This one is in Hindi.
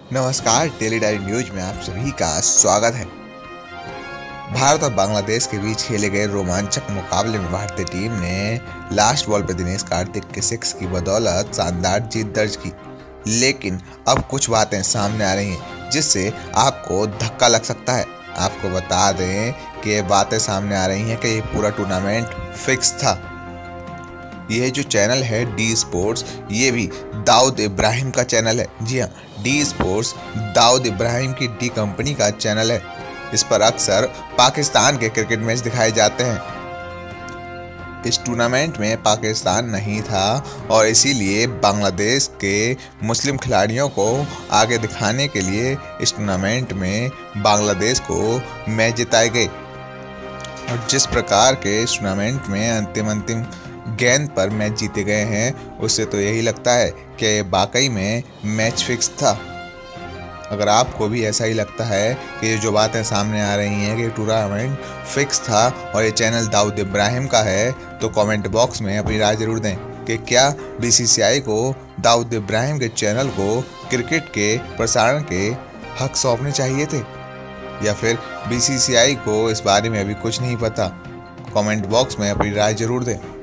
नमस्कार, डेली डायरी न्यूज में आप सभी का स्वागत है। भारत और बांग्लादेश के बीच खेले गए रोमांचक मुकाबले में भारतीय टीम ने लास्ट बॉल पर दिनेश कार्तिक के 6 की बदौलत शानदार जीत दर्ज की। लेकिन अब कुछ बातें सामने आ रही हैं जिससे आपको धक्का लग सकता है। आपको बता दें कि ये बातें सामने आ रही हैं कि ये पूरा टूर्नामेंट फिक्स था। यह जो चैनल है डी स्पोर्ट्स, ये भी दाऊद इब्राहिम का चैनल है। जी हाँ, डी स्पोर्ट्स दाऊद इब्राहिम की डी कंपनी का चैनल है। इस पर अक्सर पाकिस्तान के क्रिकेट मैच दिखाए जाते हैं। इस टूर्नामेंट में पाकिस्तान नहीं था और इसीलिए बांग्लादेश के मुस्लिम खिलाड़ियों को आगे दिखाने के लिए इस टूर्नामेंट में बांग्लादेश को मैच जिताए गए। और जिस प्रकार के इस टूर्नामेंट में अंतिम गेंद पर मैच जीते गए हैं, उससे तो यही लगता है कि ये वाकई में मैच फिक्स था। अगर आपको भी ऐसा ही लगता है कि ये जो बातें सामने आ रही हैं कि टूर्नामेंट फिक्स था और ये चैनल दाऊद इब्राहिम का है, तो कमेंट बॉक्स में अपनी राय जरूर दें कि क्या बीसीसीआई को दाऊद इब्राहिम के चैनल को क्रिकेट के प्रसारण के हक सौंपने चाहिए थे, या फिर बीसीसीआई को इस बारे में अभी कुछ नहीं पता। कमेंट बॉक्स में अपनी राय जरूर दें।